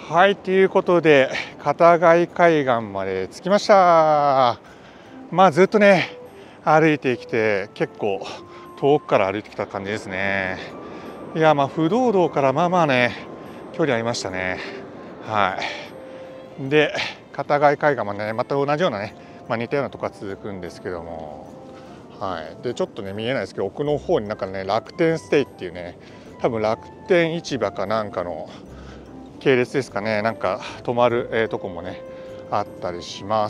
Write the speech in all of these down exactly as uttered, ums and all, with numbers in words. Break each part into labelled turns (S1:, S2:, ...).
S1: はい、ということで片貝海岸まで着きました。まあずっとね歩いてきて結構遠くから歩いてきた感じですね。いやまあ不動道からまあまあね距離ありましたね。はい。で片貝海岸もねまた同じようなね、まあ、似たようなとこが続くんですけども、はい。でちょっとね見えないですけど奥の方になんかね楽天ステイっていうね多分楽天市場かなんかの系列ですかね、なんか泊まる、えー、とこもねあったりします。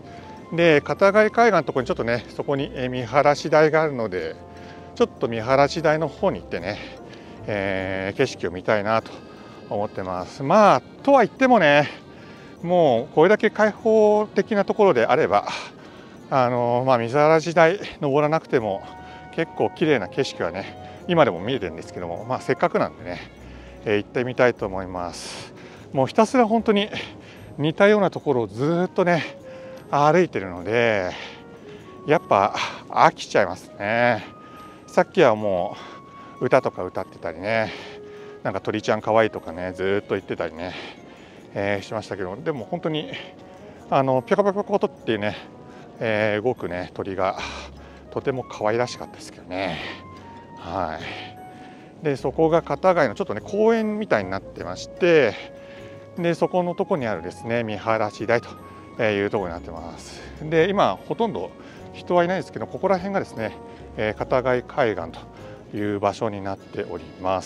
S1: で片貝海岸のところにちょっとねそこに、えー、見晴らし台があるのでちょっと見晴らし台の方に行ってね、えー、景色を見たいなと思ってます。まあとは言ってもねもうこれだけ開放的なところであればあのー、まあ見晴らし台登らなくても結構綺麗な景色はね今でも見えてるんですけども、まあせっかくなんでねえー、行ってみたいと思います。もうひたすら本当に似たようなところをずっとね歩いてるのでやっぱ飽きちゃいますね。さっきはもう歌とか歌ってたりねなんか鳥ちゃんかわいいとかねずっと言ってたりね、えー、しましたけどでも本当にあのピョコピョコピョコとっていうね、えー、動くね鳥がとても可愛らしかったですけどね。はい。でそこが片貝のちょっとね公園みたいになってましてでそこのとこにあるですね見晴らし台というところになってます。で今ほとんど人はいないですけどここら辺がですね片貝海岸という場所になっております。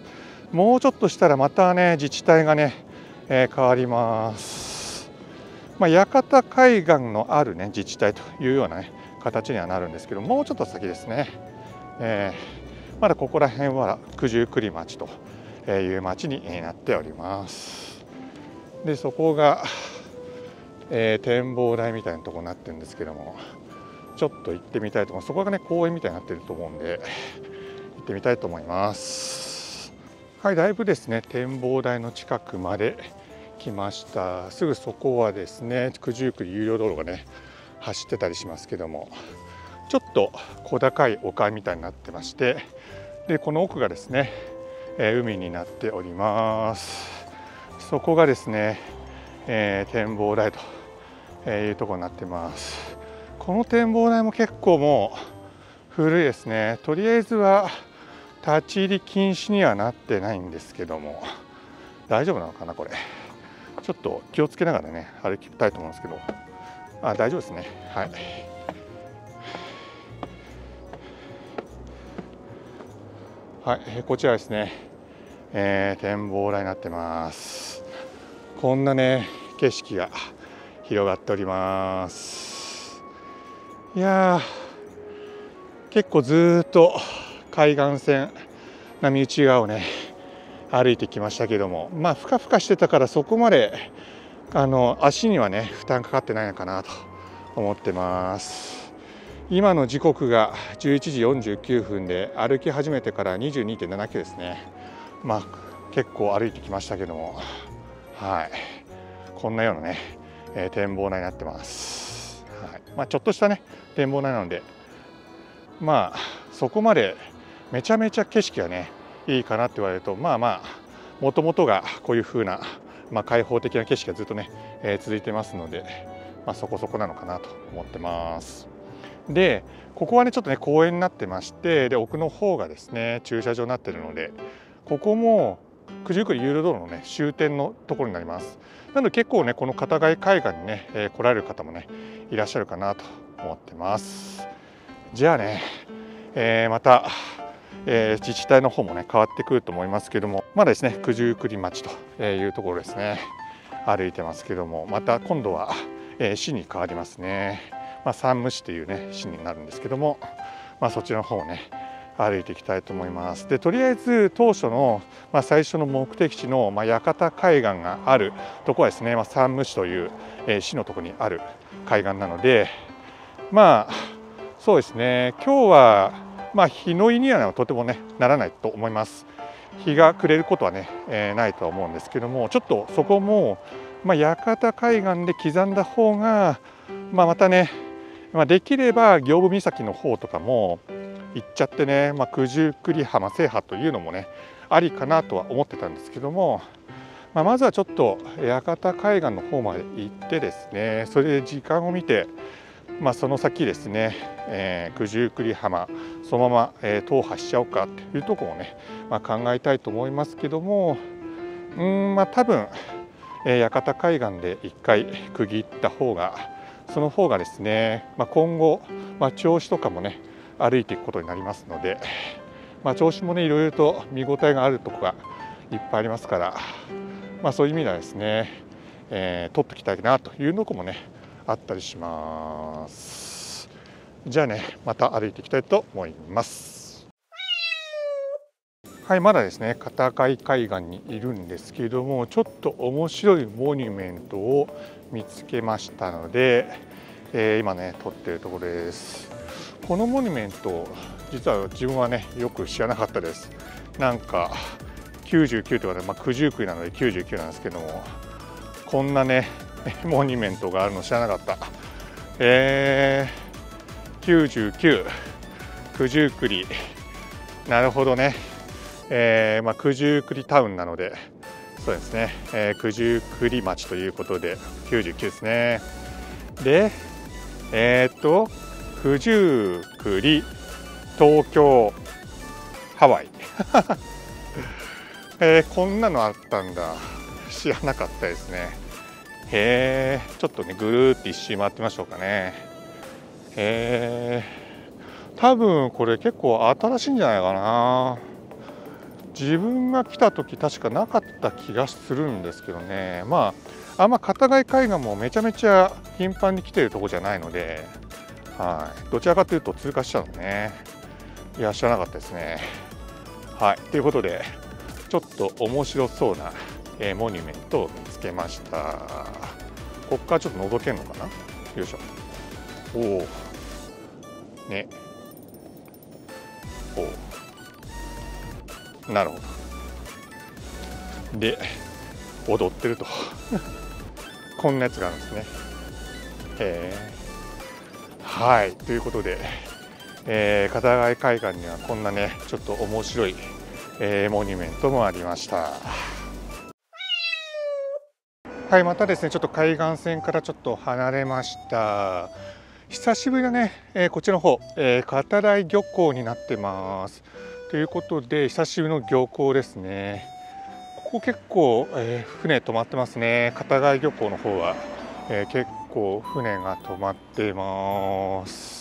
S1: もうちょっとしたらまたね自治体がね、えー、変わります。まあ、屋形海岸のあるね自治体というようなね形にはなるんですけどもうちょっと先ですね、えーまだここら辺は九十九里町という町になっております。でそこが、えー、展望台みたいなところになってるんですけどもちょっと行ってみたいと思います。そこがね公園みたいになってると思うんで行ってみたいと思います。はい、だいぶですね展望台の近くまで来ました。すぐそこはですね九十九里有料道路がね走ってたりしますけどもちょっと小高い丘みたいになってましてでこの奥がですね、えー、海になっております。そこがですね、えー、展望台というところになってます。この展望台も結構もう古いですね。とりあえずは立ち入り禁止にはなってないんですけども大丈夫なのかなこれ。ちょっと気をつけながらね歩きたいと思うんですけどあ大丈夫ですね。はい。はい、こちらですね、えー、展望台になってます。こんなね景色が広がっております。いやー結構ずっと海岸線波打ち側をね歩いてきましたけどもまあふかふかしてたからそこまであの足にはね負担かかってないのかなと思ってます。今の時刻がじゅういちじよんじゅうきゅうふんで歩き始めてから にじゅうにてんななキロですね。まあ結構歩いてきましたけどもはいこんなようなね、えー、展望台になってます。はいまあ、ちょっとしたね展望台なのでまあそこまでめちゃめちゃ景色がねいいかなって言われるとまあまあもともとがこういう風な、まあ、開放的な景色がずっとね、えー、続いてますので、まあ、そこそこなのかなと思ってます。でここはねちょっとね公園になってましてで奥の方がですね駐車場になっているのでここも九十九里有料道路のね終点のところになります。なので結構ねこの片貝海岸にね、えー、来られる方もねいらっしゃるかなと思ってます。じゃあね、えー、また、えー、自治体の方もね変わってくると思いますけどもまだですね九十九里町というところですね歩いてますけどもまた今度は、えー、市に変わりますね。まあ、山武市というね市になるんですけども、まあ、そちらの方をね歩いていきたいと思います。でとりあえず当初の、まあ、最初の目的地の、まあ、屋形海岸があるところはですね、まあ、山武市という、えー、市のところにある海岸なのでまあそうですね今日は、まあ、日の入りにはとてもねならないと思います。日が暮れることはね、えー、ないとは思うんですけどもちょっとそこも、まあ、屋形海岸で刻んだ方が、まあ、またねまあ、できれば刑部岬の方とかも行っちゃってね、まあ、九十九里浜制覇というのもねありかなとは思ってたんですけども、 まあ、まずはちょっと屋形海岸の方まで行ってですね、それで時間を見て、まあ、その先ですね、えー、九十九里浜そのまま、えー、踏破しちゃおうかというところをね、まあ、考えたいと思いますけども、うーんまあ多分、えー、屋形海岸で一回区切った方がその方がですね、まあ、今後、まあ、銚子とかもね歩いていくことになりますので、まあ、銚子もねいろいろと見応えがあるところがいっぱいありますから、まあ、そういう意味ではですね、えー、取っておきたいなというのもねあったりします。じゃあね、また歩いていきたいと思います。はい、まだですね片貝海岸にいるんですけれども、ちょっと面白いモニュメントを見つけましたので、えー、今ね撮っているところです。このモニュメント実は自分はねよく知らなかったです。なんかきゅうじゅうきゅうというかね、まあ、九十九里なのできゅうじゅうきゅうなんですけども、こんなねモニュメントがあるの知らなかった。えー、きゅうじゅうきゅう、九十九里、なるほどね。えーまあ、九十九里タウンなので、そうですね、えー、九十九里町ということできゅうじゅうきゅうですね。で、えー、っと九十九里、東京、ハワイ、えー、こんなのあったんだ、知らなかったですね。へえ、ちょっとねぐるーって一周回ってみましょうかね。へえ、多分これ結構新しいんじゃないかな。自分が来た時確かなかった気がするんですけどね。まああんま片貝海岸もめちゃめちゃ頻繁に来てるとこじゃないので、はい、どちらかというと通過しちゃうのね。いや知らなかったですね。はい、ということでちょっと面白そうな、えー、モニュメントを見つけました。ここからちょっと覗けるのかな。よいしょ。おおね、おお、なるほど。で踊ってるとこんなやつがあるんですね。へえ。はい、ということで、えー、片貝海岸にはこんなねちょっと面白い、えー、モニュメントもありました。はい、またですねちょっと海岸線からちょっと離れました。久しぶりだね、えー、こっちの方、えー、片貝漁港になってます。ということで久しぶりの漁港ですね。ここ結構、えー、船止まってますね。片貝漁港の方は、えー、結構船が止まっています。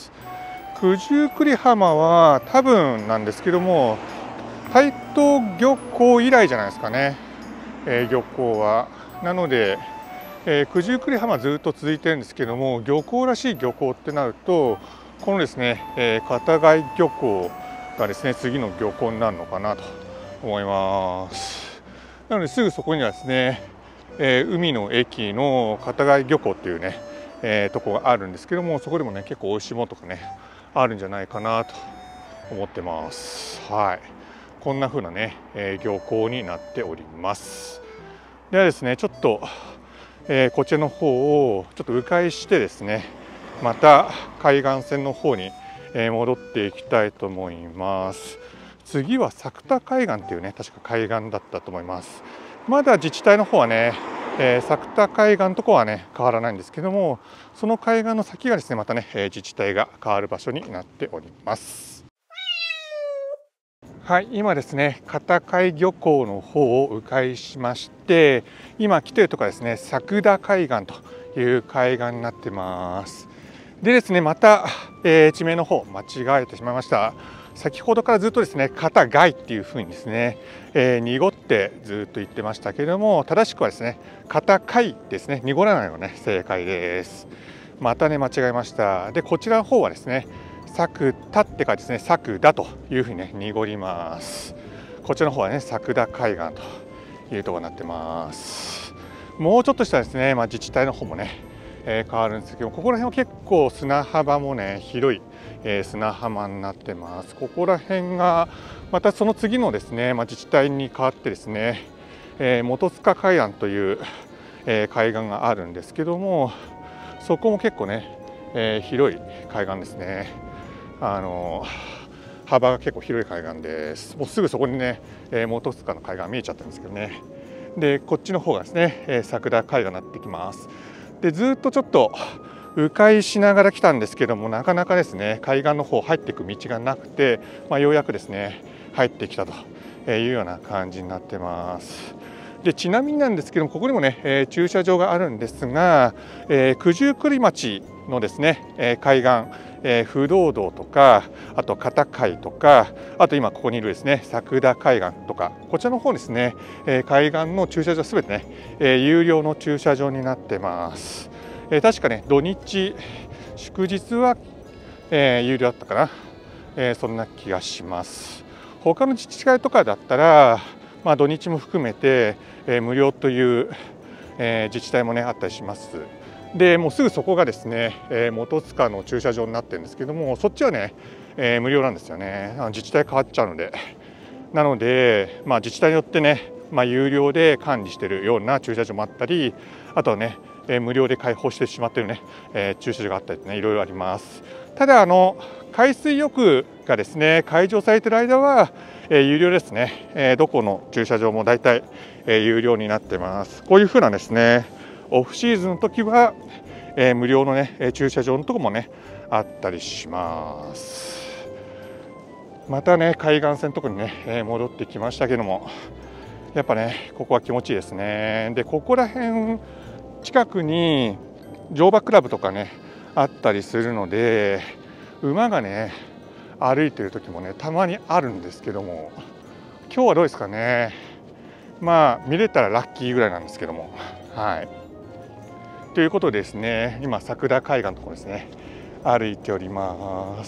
S1: 九十九里浜は多分なんですけども台東漁港以来じゃないですかね、えー、漁港は。なので、えー、九十九里浜ずっと続いてるんですけども、漁港らしい漁港ってなるとこのですね、えー、片貝漁港がですね次の漁港になるのかなと思います。なのですぐそこにはですね、えー、海の駅の片貝漁港っていうね、えー、とこがあるんですけども、そこでもね結構美味しいものとかねあるんじゃないかなと思ってます。はい、こんな風なね、えー、漁港になっております。ではですねちょっと、えー、こちらの方をちょっと迂回してですねまた海岸線の方に、えー、戻っていきたいと思います。次は作田海岸っていうね確か海岸だったと思います。まだ自治体の方はね、えー、作田海岸とこはね変わらないんですけども、その海岸の先がですねまたね、えー、自治体が変わる場所になっております。はい、今ですね片貝漁港の方を迂回しまして、今来ているところはですね作田海岸という海岸になってます。でですねまた、えー、地名の方間違えてしまいました。先ほどからずっとですね片貝っていう風にですね、えー、濁ってずっと言ってましたけれども、正しくはですね片貝ですね、濁らないのがね正解です。またね間違えました。でこちらの方はですね作田って書いてですね作田というふうにね濁ります。こちらの方はね作田海岸というところになってます。もうちょっとしたらですね、まあ、自治体の方もね、えー、変わるんですけど、ここら辺は結構砂幅もね広い、えー、砂浜になってます。ここら辺がまたその次のですね、まあ、自治体に変わってですね、えー、本塚海岸という、えー、海岸があるんですけども、そこも結構ね、えー、広い海岸ですね。あの幅が結構広い海岸です。もうすぐそこにね、えー、本塚の海岸見えちゃったんですけどね。 でこっちの方がですね、えー、桜海岸になってきます。でずっとちょっと迂回しながら来たんですけども、なかなかですね海岸の方入っていく道がなくて、まあ、ようやくですね入ってきたというような感じになってます。でちなみになんですけども、ここにもね、えー、駐車場があるんですが、えー、九十九里町のですね、えー、海岸、えー、不動道とか、あと片海とか、あと今ここにいるですね桜海岸とか、こちらの方ですね、えー、海岸の駐車場すべてね、えー、有料の駐車場になってます。えー、確かね土日祝日は、えー、有料だったかな、えー、そんな気がします。他の自治会とかだったら、まあ、土日も含めて、えー、無料という、えー、自治体もねあったりします。でもうすぐそこがですね、えー、本塚の駐車場になってるんですけども、そっちはね、えー、無料なんですよね。自治体変わっちゃうので、なので、まあ、自治体によってね、まあ、有料で管理しているような駐車場もあったり、あとはね、えー、無料で開放してしまっているね、えー、駐車場があったりね、いろいろあります。ただあの海水浴がですね開場されている間は、えー、有料ですね、えー、どこの駐車場もだいたい、えー、有料になってます。こういうふうなですねオフシーズンの時は、えー、無料のね駐車場のところもねあったりします。またね海岸線のところにね、えー、戻ってきましたけども、やっぱねここは気持ちいいですね。でここら辺近くに乗馬クラブとかねあったりするので、馬がね歩いてる時もねたまにあるんですけども、今日はどうですかね。まあ見れたらラッキーぐらいなんですけども、はい。ということでですね、今桜海岸のところですね歩いております。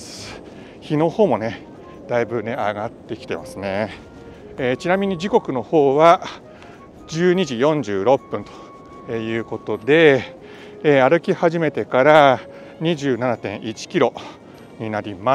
S1: 日の方もねだいぶね上がってきてますね。えー、ちなみに時刻の方はじゅうにじよんじゅうろっぷんということで、えー、歩き始めてからにじゅうななてんいちキロになります。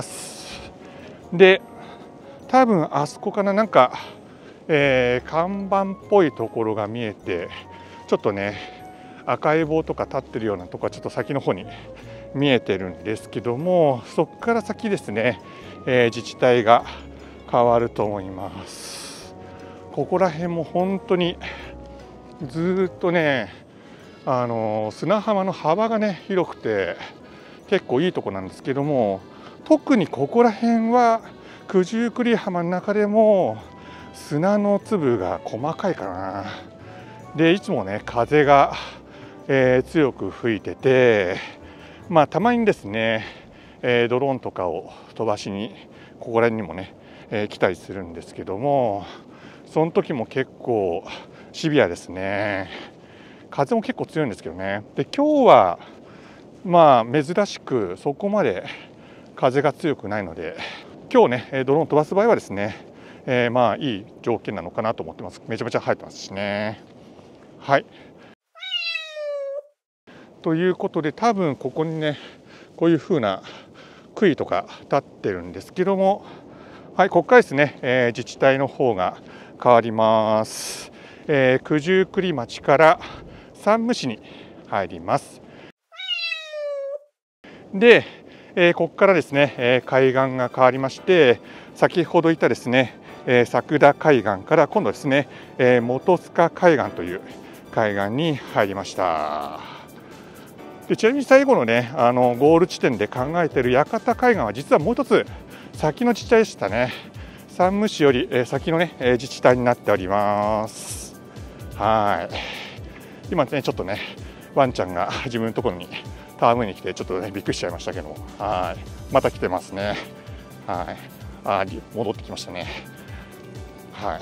S1: で多分あそこかな、なんか、えー、看板っぽいところが見えて、ちょっとね赤い棒とか立ってるようなところはちょっと先の方に見えてるんですけども、そこから先ですね、えー、自治体が変わると思います。ここら辺も本当にずっとね、あの砂浜の幅がね広くて結構いいとこなんですけども、特にここら辺は九十九里浜の中でも砂の粒が細かいかな。でいつもね風が、えー、強く吹いてて、まあたまにですね、えー、ドローンとかを飛ばしにここら辺にもね、えー、来たりするんですけども、その時も結構シビアですね。風も結構強いんですけどね。で今日はまあ珍しくそこまで風が強くないので、今日ねドローン飛ばす場合はですね、えー、まあいい条件なのかなと思ってます。めちゃめちゃ生えてますしね。はい。ということで、多分ここにねこういう風な杭とか立ってるんですけども、はい、ここからですね、えー、自治体の方が変わります。えー、九十九里町から山武市に入ります。で、えー、ここからですね、えー、海岸が変わりまして、先ほど言ったですね、えー、桜海岸から今度ですね、えー、本塚海岸という海岸に入りました。でちなみに最後のねあのゴール地点で考えている屋形海岸は実はもう一つ先の自治体でしたね。山武市より、えー、先のね、えー、自治体になっております。はい。今ねちょっとねワンちゃんが自分のところに戯れに来てちょっとねびっくりしちゃいましたけども、はい、また来てますね。はい、あ戻ってきましたね。はい。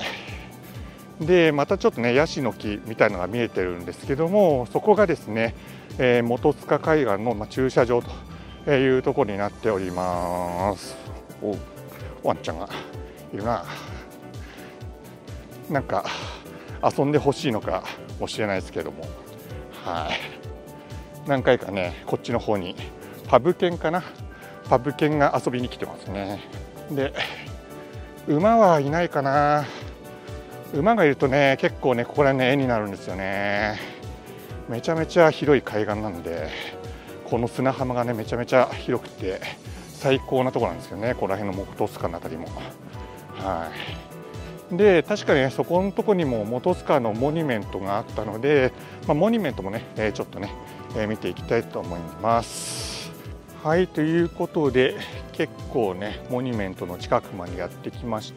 S1: でまたちょっとねヤシの木みたいなのが見えてるんですけども、そこがですね、えー、本塚海岸の、まあ、駐車場というところになっております。おワンちゃんがいるな。なんか遊んでほしいのかもしれないですけども、はい。何回かねこっちの方にパブ犬かなパブ犬が遊びに来てますね。で馬はいないかな。馬がいるとね結構ねここら辺ね絵になるんですよね。めちゃめちゃ広い海岸なんで、この砂浜がねめちゃめちゃ広くて最高なところなんですよね。ここら辺の本塚のあたりも。はい。 で確かに、ね、そこのとこにも本須賀のモニュメントがあったので、まあ、モニュメントもね、えー、ちょっとね、えー、見ていきたいと思います。はい、ということで結構ねモニュメントの近くまでやってきました。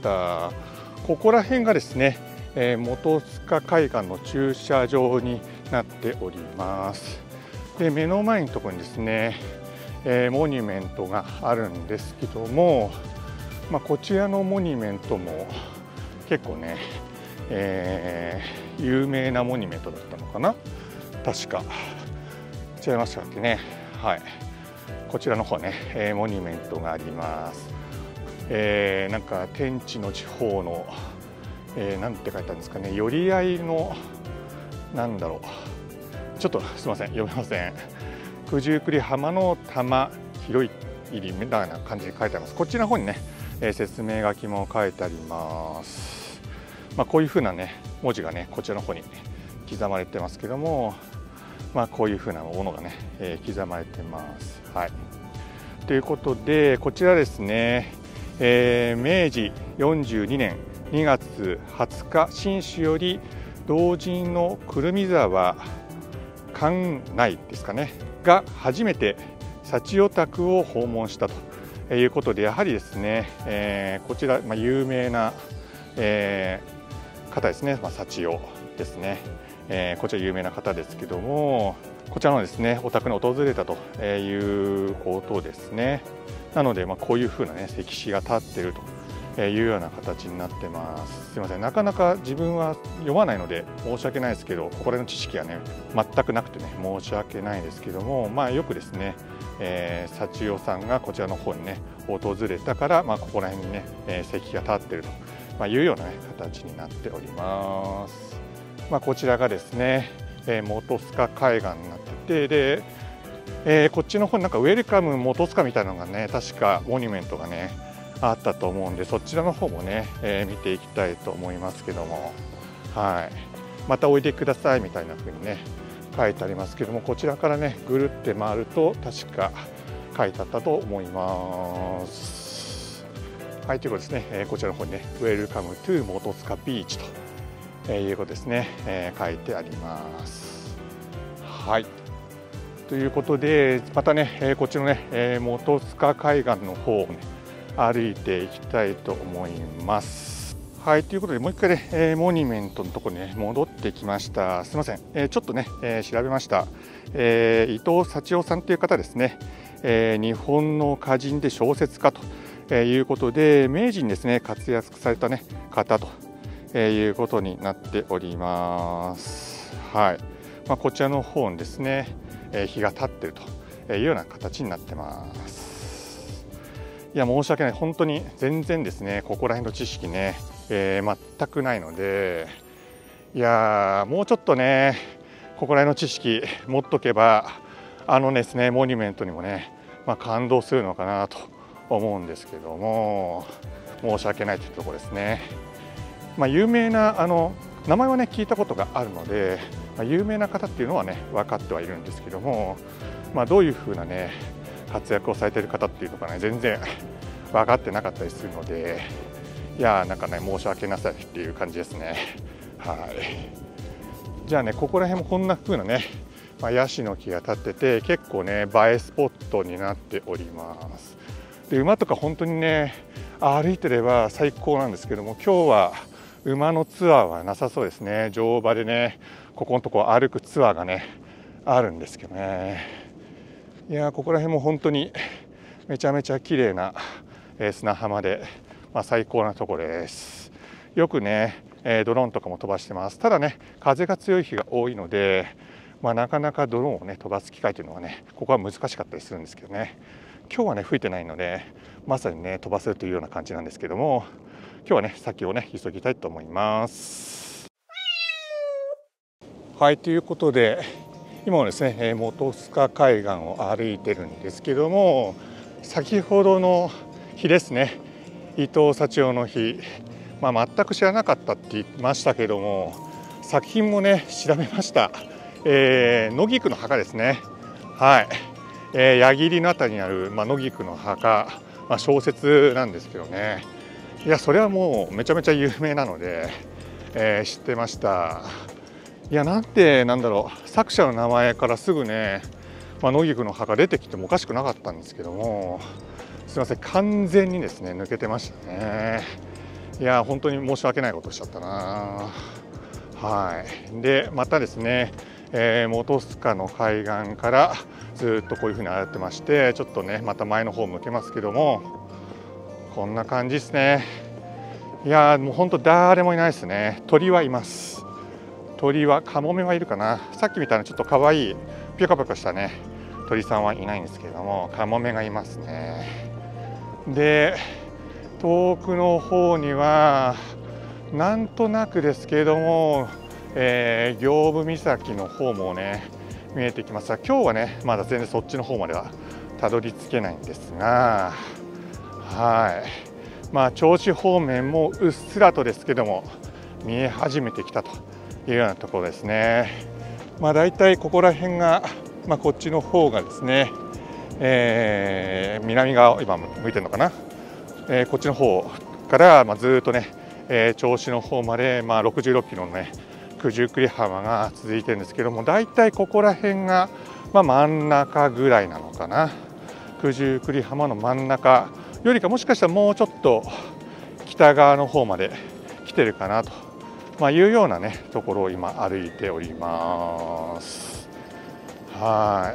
S1: ここら辺がですね、えー、本須賀海岸の駐車場になっております。で目の前のところにですね、えー、モニュメントがあるんですけども、まあ、こちらのモニュメントも結構ね、えー、有名なモニュメントだったのかな、確か違いましたっけね。はい、こちらの方ね、えー、モニュメントがあります。えー、なんか天地の地方の、えー、なんて書いてあるんですかね、寄り合いのなんだろう、ちょっとすみません読めません。九十九里浜の玉広い入りみたいな感じで書いてあります。こっちの方にね、えー、説明書きも書いてあります。まあ、こういうふうなね文字がねこちらの方に刻まれてますけども、まあ、こういうふうなものがね、えー、刻まれてます。はい、ということでこちらですね、えー、めいじよんじゅうにねんにがつはつか新酒より同人のくるみ沢館内ですかねが初めて幸代宅を訪問したということで、やはりですね、えー、こちら、まあ、有名な、えー方ですね、まあ、幸代ですね、えー、こちら有名な方ですけども、こちらのですねお宅に訪れたということですね。なので、まあ、こういうふうなね石碑が立っているというような形になってます。すみません、なかなか自分は読まないので申し訳ないですけど、ここら辺の知識はね全くなくてね申し訳ないですけども、まあ、よくですね、えー、幸代さんがこちらの方にね訪れたから、まあ、ここら辺にね石碑が立っていると。まあ、いうような、ね、形になっております。まあ、こちらがですね、えー、本須賀海岸になってて、で、えー、こっちの方になんかウェルカム本須賀みたいなのがね確かモニュメントがねあったと思うんで、そちらの方もね、えー、見ていきたいと思いますけども、はい、またおいでくださいみたいな風にね書いてありますけども、こちらからねぐるって回ると確か書いてあったと思います。はい、ということですね、えー、こちらの方にね、Welcome to 本須賀ビーチということですね、えー、書いてあります。はい、ということで、またね、えー、こっちのね、えー、本須賀海岸の方をね、歩いていきたいと思います。はい、ということで、もう一回ね、えー、モニュメントのところにね、戻ってきました。すみません、えー、ちょっとね、えー、調べました。えー、伊藤幸代さんという方ですね、えー、日本の歌人で小説家と。えー、いうことで明治にですね活躍された、ね、方と、えー、いうことになっております。はい、まあ、こちらの方にですね、えー、日が経っているというような形になってます。いや申し訳ない、本当に全然ですねここら辺の知識ね、えー、全くないので、いやもうちょっとねここら辺の知識持っとけばあのですねモニュメントにもね、まあ、感動するのかなと思うんですけども、申し訳ないというところですね。まあ、有名なあの名前はね聞いたことがあるので、まあ、有名な方っていうのはね分かってはいるんですけども、まあ、どういうふうなね活躍をされている方っていうのがね全然分かってなかったりするので、いやーなんかね申し訳なさいっていう感じですね。はい、じゃあねここら辺もこんな風なね、まあ、ヤシの木が立ってて結構ね映えスポットになっております。で馬とか本当にね歩いてれば最高なんですけども、今日は馬のツアーはなさそうですね。乗馬でねここのとこ歩くツアーがねあるんですけどね、いやここら辺も本当にめちゃめちゃ綺麗な砂浜で、まあ、最高なところです。よくねドローンとかも飛ばしてます。ただね風が強い日が多いので、まあ、なかなかドローンをね飛ばす機会というのはねここは難しかったりするんですけどね、今日はね吹いてないのでまさにね飛ばせるというような感じなんですけども、今日はね先をね急ぎたいと思います。はい、ということで今もですね本須賀海岸を歩いてるんですけども、先ほどの日ですね伊藤幸代の日、まあ、全く知らなかったって言いましたけども作品もね調べました。えー、野菊の墓ですね。はい、えー、矢切のあたりにある、まあ、野菊の墓、まあ、小説なんですけどね、 いやそれはもうめちゃめちゃ有名なので、えー、知ってました。いやなんてなんだろう、作者の名前からすぐね、まあ、野菊の葉が出てきてもおかしくなかったんですけども、すみません、完全にですね抜けてましたね。いや本当に申し訳ないことしちゃったな。はい、でまたですね、えー、本須賀の海岸からずっとこういうふうに洗ってまして、ちょっとねまた前の方向けますけども、こんな感じですね。いやもう本当誰もいないですね。鳥はいます。鳥はカモメはいるかな。さっきみたいなちょっと可愛いピョカピョカしたね鳥さんはいないんですけれども、カモメがいますね。で遠くの方にはなんとなくですけれども、えー、行部岬の方もね見えてきますが、今日はねまだ全然そっちの方まではたどり着けないんですが、はい、まあ銚子方面もうっすらとですけども見え始めてきたというようなところですね。まあだいたいここら辺が、まあ、こっちの方がですね、えー、南側今向いてるのかな、えー、こっちの方からまあずっとね、えー、銚子の方までまあろくじゅうろっキロのね九十九里浜が続いてるんですけども、だいたいここら辺がまあ真ん中ぐらいなのかな。九十九里浜の真ん中よりか、もしかしたらもうちょっと北側の方まで来てるかなと、まあ、いうようなねところを今歩いております。はい。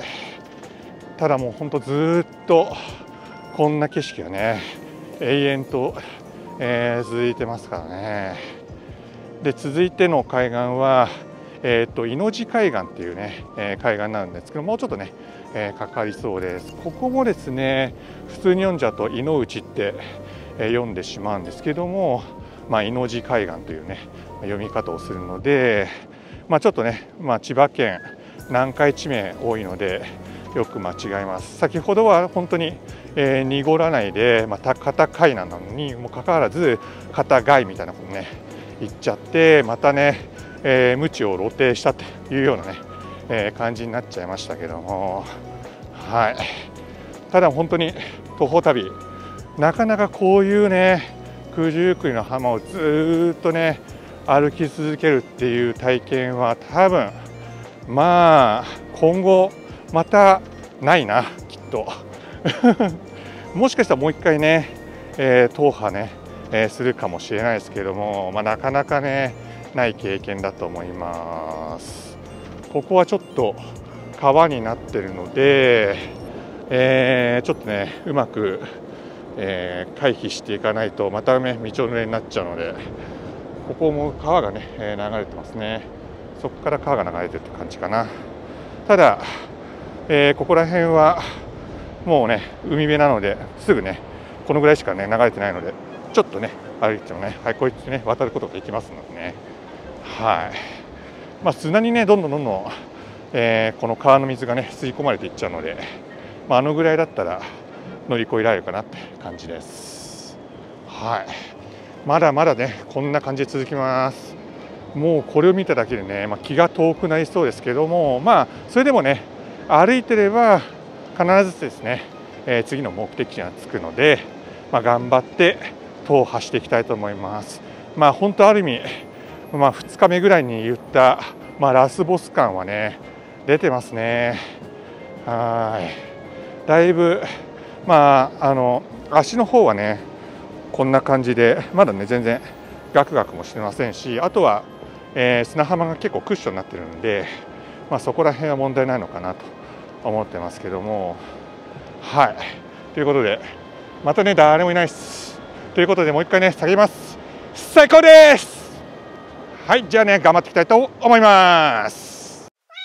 S1: ただもう本当ずっとこんな景色がね永遠と、えー、続いてますからね。で続いての海岸は、えー、と猪地海岸っていうね、えー、海岸なんですけど、もうちょっとね、えー、かかりそうです。ここもですね普通に読んじゃうと猪内って、えー、読んでしまうんですけども、まあ、猪地海岸というね読み方をするので、まあ、ちょっとね、まあ、千葉県南海地名多いのでよく間違えます。先ほどは本当に、えー、濁らないで、また片海南なのにもかかわらず片貝みたいなことね言っちゃって、またね、えー、無知を露呈したというようなね、えー、感じになっちゃいましたけども、はい。ただ本当に徒歩旅なかなかこういうね九十九里の浜をずっとね歩き続けるっていう体験は多分まあ今後またないなきっともしかしたらもう一回ね、えー、踏破ね、えー、するかもしれないですけれども、まあ、なかなかねない経験だと思います。ここはちょっと川になってるので、えー、ちょっとねうまく、えー、回避していかないとまたね道の上になっちゃうので、ここも川がね、えー、流れてますね。そこから川が流れてるって感じかな。ただ、えー、ここら辺はもうね海辺なのですぐねこのぐらいしかね流れてないので、ちょっとね歩いてもね、はい、こうやってね渡ることができますのでね、はい。まあ、砂にねどんどんどんどん、えー、この川の水がね吸い込まれていっちゃうので、まあ、あのぐらいだったら乗り越えられるかなって感じです。はい。まだまだねこんな感じで続きます。もうこれを見ただけでね、まあ、気が遠くなりそうですけども、まあそれでもね歩いてれば必ずですね、えー、次の目的地が着くので、まあ、頑張って踏破していきたいと思います。まあ本当ある意味、まあ、ふつかめぐらいに言った、まあ、ラスボス感はね出てますね。はい。だいぶまああの足の方はねこんな感じでまだね全然ガクガクもしてませんし、あとは、えー、砂浜が結構クッションになってるので、まあ、そこら辺は問題ないのかなと思ってますけども、はいということでまたね誰もいないですということでもう一回ね叫びます。最高です。はい、じゃあね頑張っていきたいと思います。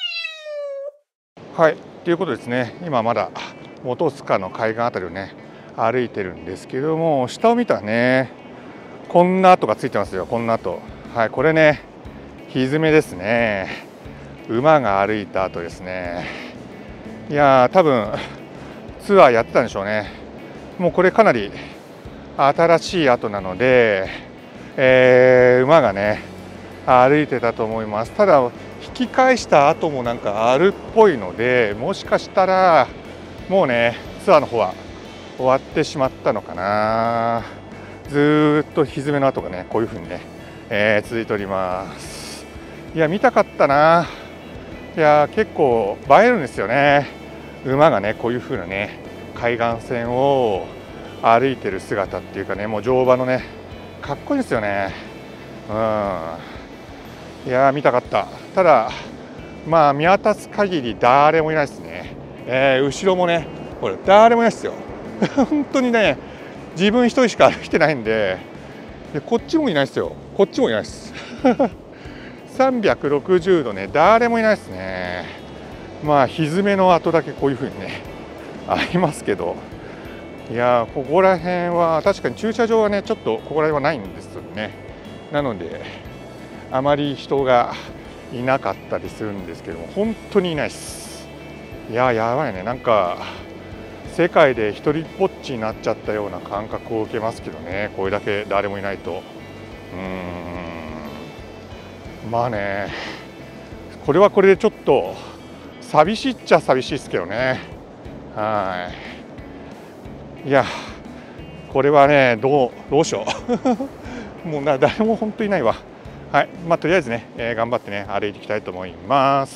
S1: はいということですね、今まだ本須賀の海岸あたりをね歩いてるんですけども、下を見たらねこんな跡がついてますよ。こんな跡、はい、これねひづめですね。馬が歩いた跡ですね。いやー多分ツアーやってたんでしょうね。もうこれかなり新しい跡なので、えー、馬がね歩いてたと思います。ただ引き返した後もなんかあるっぽいので、もしかしたらもうねツアーの方は終わってしまったのかな。 ずーっとひづめの跡がねこういう風にね、えー、続いております。いや見たかったな。いや結構映えるんですよね。馬がねこういう風なね海岸線を歩いてる姿っていうかね、もう乗馬のねかっこいいですよね。うん、いや見たかった。ただまあ見渡す限り誰もいないですね。えー、後ろもねこれ誰もいないですよ。本当にね自分一人しか歩いてないんで、でこっちもいないですよ。こっちもいないです。さんびゃくろくじゅうどね誰もいないですね。まあひづめの跡だけこういう風にねありますけど、いやここら辺は確かに駐車場はねちょっとここら辺はないんですよね。なのであまり人がいなかったりするんですけども、本当にいないです。いややばいね。なんか世界で一人ぼっちになっちゃったような感覚を受けますけどね、これだけ誰もいないと。うーんまあねこれはこれでちょっと寂しいっちゃ寂しいですけどね。はい、いやこれはねどうどうしようもうな誰も本当にいないわ。はい、まあとりあえずね、えー、頑張ってね歩いていきたいと思います。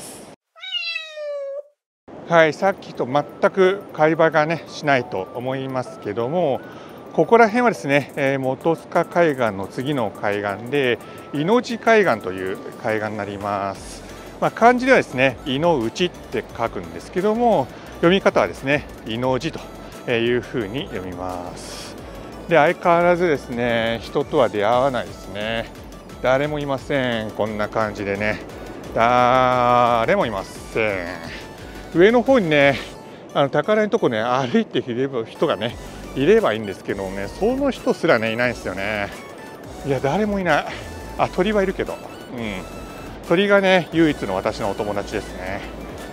S1: はい、さっきと全く会話がねしないと思いますけども、ここら辺はですね、えー、本須賀海岸の次の海岸でいのじ海岸という海岸になります。まあ、漢字ではですねいのうちって書くんですけども、読み方はですねいのじというふうに読みます。で相変わらずですね人とは出会わないですね。誰もいません。こんな感じでね誰もいません。上の方にねあの高台のとこね歩いている人がねいればいいんですけどね、その人すらねいないんですよね。いや誰もいない。あ鳥はいるけど、うん、鳥がね唯一の私のお友達ですね。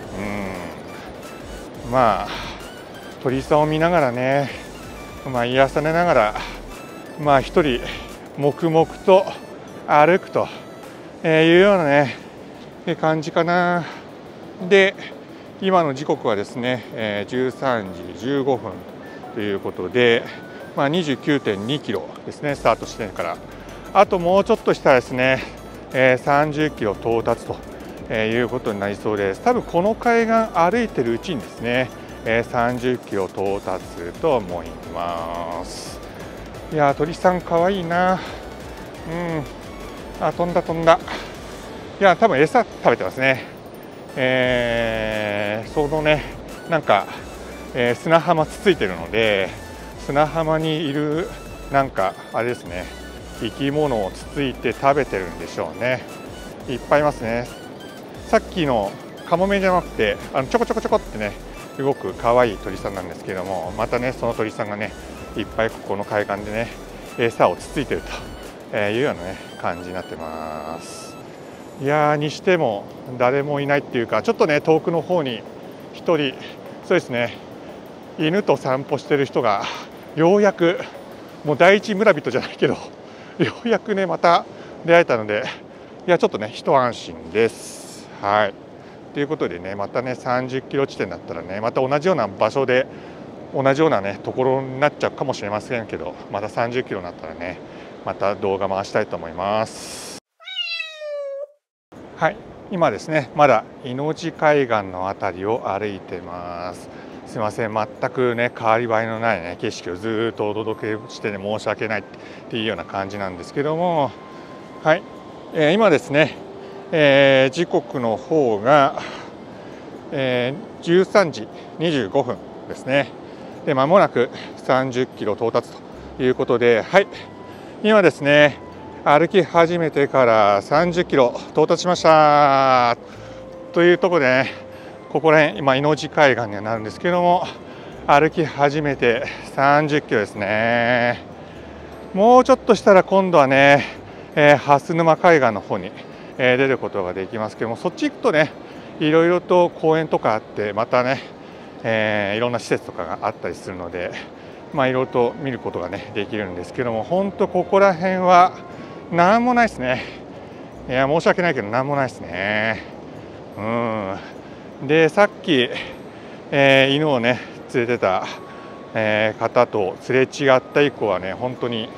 S1: うんまあ鳥さんを見ながらね、まあ、癒されながらまあ一人黙々と歩くというようなね感じかな。で今の時刻はですね、えー、じゅうさんじじゅうごふんということで、まあ、にじゅうきゅうてんにキロですね、スタート地点から。あともうちょっとしたらですね、えー、さんじゅっキロ到達ということになりそうです。多分この海岸歩いてるうちにですね、えー、さんじゅっキロ到達すると思います。いやー鳥さんかわいいな。うんあ飛んだ飛んだ。いや多分餌食べてますね。えー、そのねなんか、えー、砂浜つついてるので、砂浜にいるなんかあれですね生き物をつついて食べてるんでしょうね。いっぱいいますね。さっきのカモメじゃなくてあのちょこちょこちょこってね動く可愛い鳥さんなんですけども、またねその鳥さんがねいっぱいここの海岸でね餌をつついてるというようなね感じになってます。いやーにしても誰もいないっていうか、ちょっとね遠くの方にひとりそうですね犬と散歩してる人がようやくもう第一村人じゃないけどようやくねまた出会えたので、いやちょっとね一安心です。はいということでねまたねさんじゅっキロ地点だったらねまた同じような場所で同じようなねところになっちゃうかもしれませんけど、またさんじゅっキロになったらねまた動画回したいと思います。はい、今ですねまだいのじ海岸のあたりを歩いてます。すみません全くね変わり映えのないね景色をずっとお届けしてね申し訳ないっていうような感じなんですけども、はい、えー、今ですね、えー、時刻の方が、えー、じゅうさんじにじゅうごふんですね。で間もなくさんじゅっキロ到達ということで、はい今ですね歩き始めてからさんじゅっキロ到達しましたというところでね、ここら辺今いのじ海岸にはなるんですけども、歩き始めてさんじゅっキロですね。もうちょっとしたら今度はね、えー、蓮沼海岸の方に、えー、出ることができますけども、そっち行くとねいろいろと公園とかあってまたね、えー、いろんな施設とかがあったりするので、まあいろいろと見ることがねできるんですけども、本当ここら辺はなんもないですね。いや申し訳ないけどなんもないですね。うんでさっき、えー、犬をね連れてた、えー、方とすれ違った以降はね本当に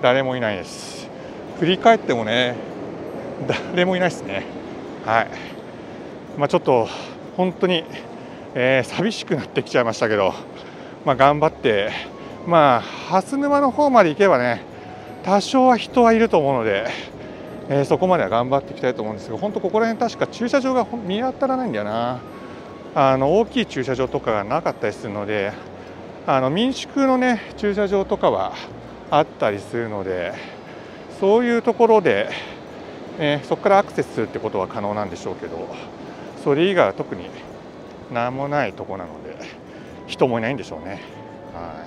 S1: 誰もいないです。振り返ってもね、誰もいないですね。はい。まあ、ちょっと本当に、えー、寂しくなってきちゃいましたけど、まあ、頑張って、まあ、蓮沼の方まで行けばね、多少は人はいると思うので、えー、そこまでは頑張っていきたいと思うんですけど、本当ここら辺確か駐車場が見当たらないんだよな。あの大きい駐車場とかがなかったりするので、あの民宿のね駐車場とかはあったりするので、そういうところで、ね、そこからアクセスするってことは可能なんでしょうけど、それ以外は特に何もないところなので人もいないんでしょうね。はい。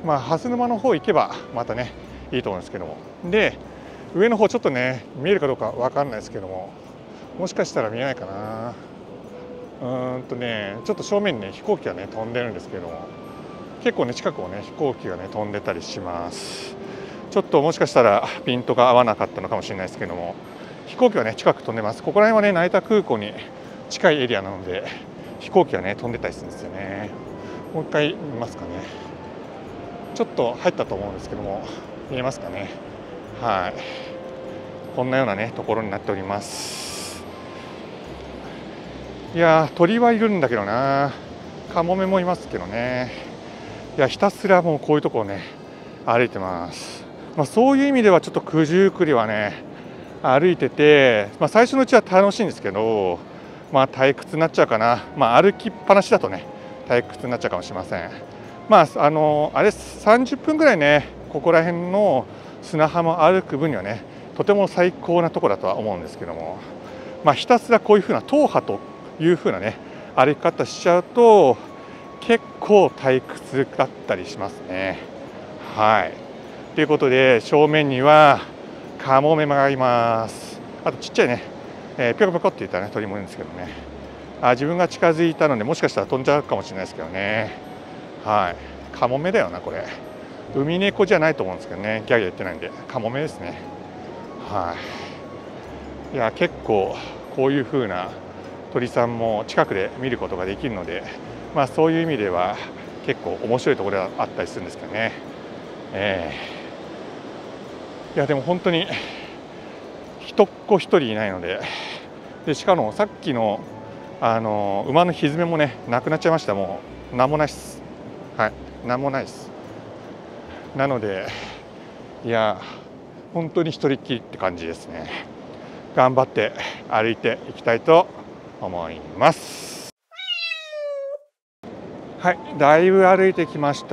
S1: まあ蓮沼の方行けばまたねいいと思うんですけども、で上の方ちょっとね見えるかどうかわかんないですけども、もしかしたら見えないかな。うーんとねちょっと正面にね飛行機がね飛んでるんですけども、結構ね近くをね飛行機がね飛んでたりします。ちょっともしかしたらピントが合わなかったのかもしれないですけども、飛行機はね近く飛んでます。ここら辺はね成田空港に近いエリアなので飛行機がね飛んでたりするんですよね。もう一回見ますかね。ちょっと入ったと思うんですけども、見えますかね。はい、こんなようなねところになっております。いやー、鳥はいるんだけどな、カモメもいますけどね。いや、ひたすらもうこういうところをね歩いてます。まあ、そういう意味ではちょっと九十九里はね歩いてて、まあ、最初のうちは楽しいんですけど、まあ退屈になっちゃうかな。まあ歩きっぱなしだとね退屈になっちゃうかもしれません。まああのあれさんじゅっぷんぐらいねここら辺の砂浜を歩く分にはねとても最高なところだとは思うんですけども、まあひたすらこういうふうな踏破というふうなね歩き方しちゃうと結構退屈だったりしますね。はい。ということで正面にはカモメがいます。あとちっちゃいね、えー、ぴょこぴょこって言ったね鳥もいるんですけどね。あ、自分が近づいたのでもしかしたら飛んじゃうかもしれないですけどね。はい。カモメだよなこれ。ウミネコじゃないと思うんですけどね。ギャギャ言ってないんでカモメですね。はい。いや結構こういう風な鳥さんも近くで見ることができるので、まあ、そういう意味では結構面白いところがあったりするんですけどね。えー、いやでも本当に人っ子一人いないので、でしかもさっきのあの馬のひづめもねなくなっちゃいました。もう何もないです。はい、何もないです。なのでいや本当に一人っきりって感じですね。頑張って歩いていきたいと思います。はい、だいぶ歩いてきました。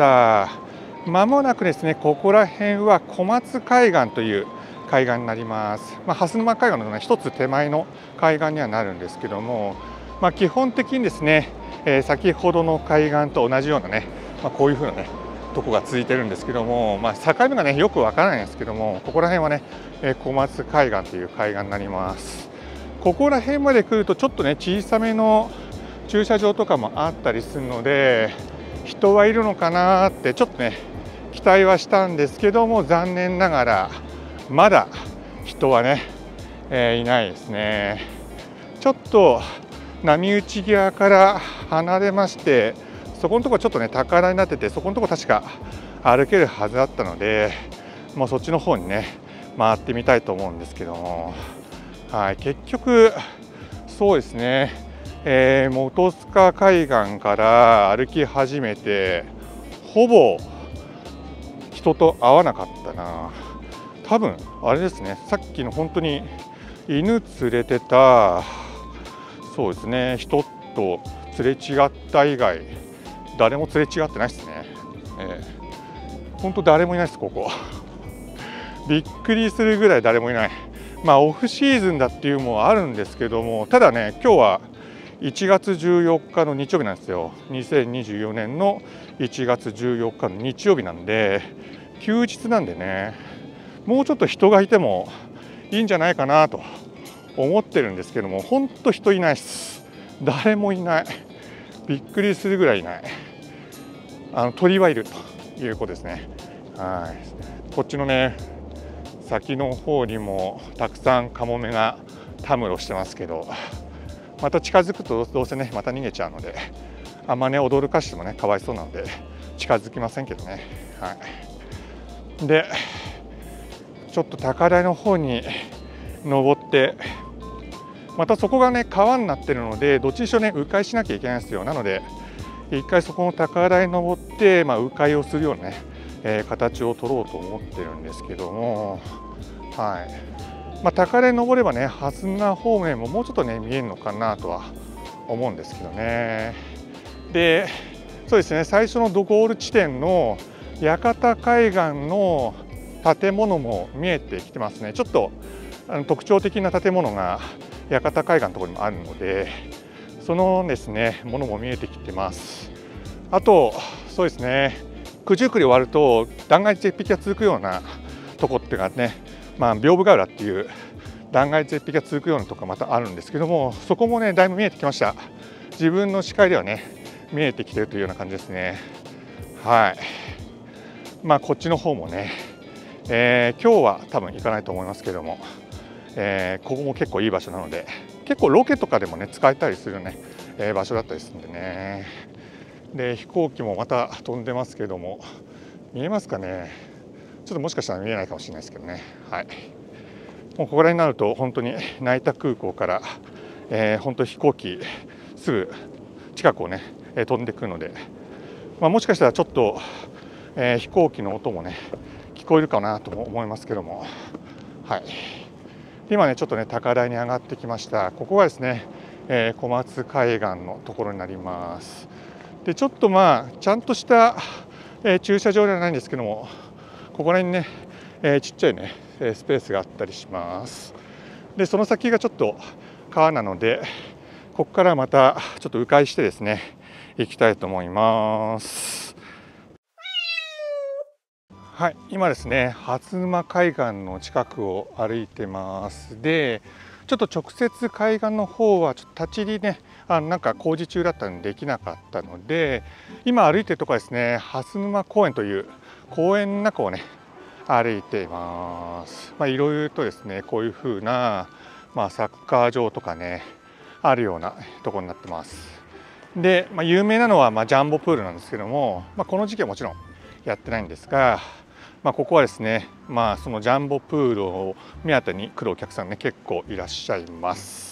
S1: まもなくですね、ここら辺は小松海岸という海岸になります。まあ、蓮沼海岸の、ね、一つ手前の海岸にはなるんですけども、まあ、基本的にですね、えー、先ほどの海岸と同じようなね、まあ、こういう風なねとこが続いてるんですけども、まあ、境目がねよくわからないんですけども、ここら辺はね、えー、小松海岸という海岸になります。ここら辺まで来るとちょっとね小さめの駐車場とかもあったりするので人はいるのかなってちょっとね期待はしたんですけども、残念ながらまだ人はね、えー、いないですね。ちょっと波打ち際から離れまして、そこのところちょっとね高台になってて、そこのところ確か歩けるはずだったので、もうそっちの方にね回ってみたいと思うんですけども、はい、結局そうですね、えー、本須賀海岸から歩き始めてほぼ人と会わなかったな。多分あれですね、さっきの本当に犬連れてたそうですね人とすれ違った以外誰もすれ違ってないですね。えー、本当誰もいないですここびっくりするぐらい誰もいない。まあオフシーズンだっていうのもあるんですけども、ただね今日はいちがつじゅうよっかの日曜日なんですよ。にせんにじゅうよねんのいちがつじゅうよっかの日曜日なんで休日なんでね、もうちょっと人がいてもいいんじゃないかなと思ってるんですけども、本当人いないです。誰もいない。びっくりするぐらいいない。あの鳥はいるということですね。はい、こっちのね先の方にもたくさんカモメがたむろしてますけど、また近づくとどうせねまた逃げちゃうので、あんまね驚かしてもねかわいそうなので近づきませんけどね。はい、でちょっと高台の方に登って、またそこがね川になってるので、どっちにしろね迂回しなきゃいけないんですよ。なので一回そこの高台に登って、まあ、迂回をするようなね、えー、形を取ろうと思ってるんですけども、はい、まあ、高台に登ればね蓮沼方面ももうちょっとね見えるのかなとは思うんですけどね。で、そうですね、最初のドゴール地点の屋形海岸の建物も見えてきてますね。ちょっとあの特徴的な建物が屋形海岸のところにもあるので、そのですねものも見えてきてます。あとそうですね、九十九里終わると断崖絶壁が続くようなとこっていうかね、まあ、屏風ヶ浦っていう断崖絶壁が続くようなとこがまたあるんですけども、そこもねだいぶ見えてきました。自分の視界ではね見えてきているというような感じですね。はい、まあこっちの方もね、えー、今日は多分行かないと思いますけども、えー、ここも結構いい場所なので、結構ロケとかでもね使えたりするね、えー、場所だったりするんでね。で飛行機もまた飛んでますけども、見えますかね。ちょっともしかしたら見えないかもしれないですけどね。はい、もうここら辺になると本当に成田空港から、えー、本当飛行機すぐ近くをね飛んでくるので、まあ、もしかしたらちょっと、えー、飛行機の音もね聞こえるかなとも思いますけども、はい、今ねちょっとね高台に上がってきました。ここはですね、えー、小松海岸のところになります。でちょっとまあちゃんとした、えー、駐車場ではないんですけども、ここら辺にね、えー、ちっちゃいねスペースがあったりします。でその先がちょっと川なので、ここからまたちょっと迂回してですね行きたいと思います。はい、今ですね蓮沼海岸の近くを歩いてます。でちょっと直接海岸の方はちょっと立ち入りね、あなんか工事中だったのでできなかったので、今歩いてるところはですね蓮沼公園という公園の中をね歩いています。まあ、いろいろとですねこういう風な、まあ、サッカー場とかねあるようなところになってます。で、まあ、有名なのはまあジャンボプールなんですけども、まあ、この時期はもちろんやってないんですが、まあ、ここはですね、まあ、そのジャンボプールを目当てに来るお客さんね結構いらっしゃいます。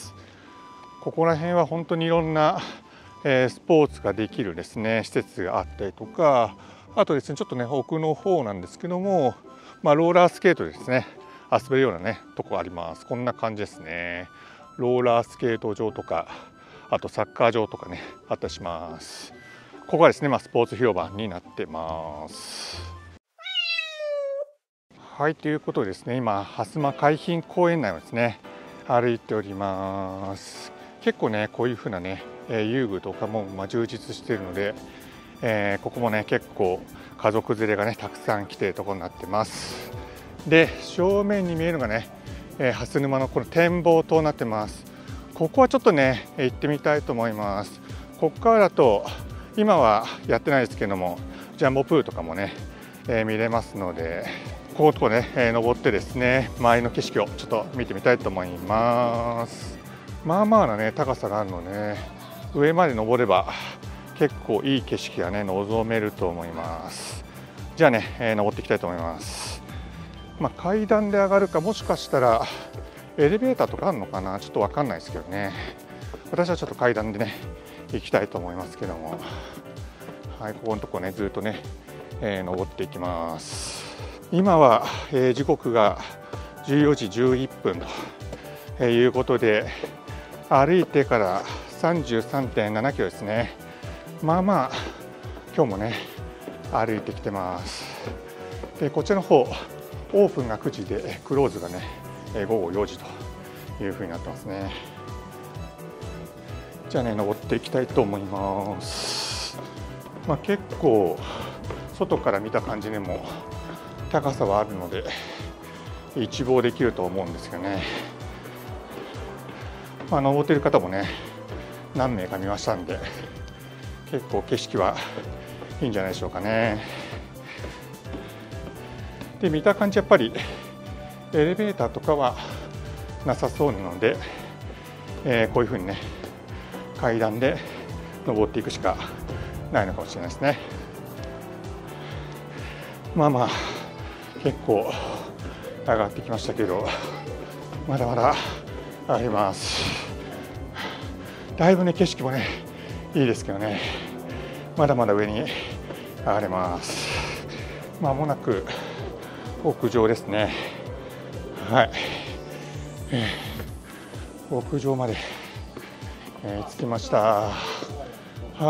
S1: ここら辺は本当にいろんな、えー、スポーツができるですね施設があったりとか、あとですねちょっとね奥の方なんですけども、まあ、ローラースケートでですね遊べるようなねとこあります。こんな感じですね。ローラースケート場とか、あとサッカー場とかねあったりします。ここはですね、まあ、スポーツ広場になってます。はい、ということでですね、今蓮沼海浜公園内をですね歩いております。結構ねこういう風なね遊具とかもまあ充実しているので、えー、ここもね結構家族連れがねたくさん来ているところになってます。で正面に見えるのがね蓮沼のこの展望塔になってます。ここはちょっとね行ってみたいと思います。ここからだと今はやってないですけどもジャンボプールとかもね、えー、見れますので、こことね、えー、登ってですね周りの景色をちょっと見てみたいと思います。まあまあなね高さがあるので、ね、上まで登れば結構いい景色がね望めると思います。じゃあね、えー、登っていきたいと思います。まあ、階段で上がるか、もしかしたらエレベーターとかあるのかな、ちょっと分かんないですけどね。私はちょっと階段でね行きたいと思いますけども、はい、ここのとこねずっとね、えー、登っていきます。今は、えー、時刻がじゅうよじじゅういっぷんということで、歩いてから さんじゅうさんてんななキロですね。まあまあ今日もね歩いてきてます。でこちらの方オープンがくじでクローズがねごごよじというふうになってますね。じゃあね登っていきたいと思います。まあ、結構外から見た感じでも高さはあるので一望できると思うんですけどね。まあ、登っている方もね何名か見ましたんで、結構景色はいいんじゃないでしょうかね。で見た感じやっぱりエレベーターとかはなさそうなので、えー、こういうふうにね階段で登っていくしかないのかもしれないですね。まあまあ結構上がってきましたけど、まだまだあります。だいぶね景色もねいいですけどね、まだまだ上に上がれます。まもなく屋上ですね。はい、えー、屋上まで、えー、着きました。はい、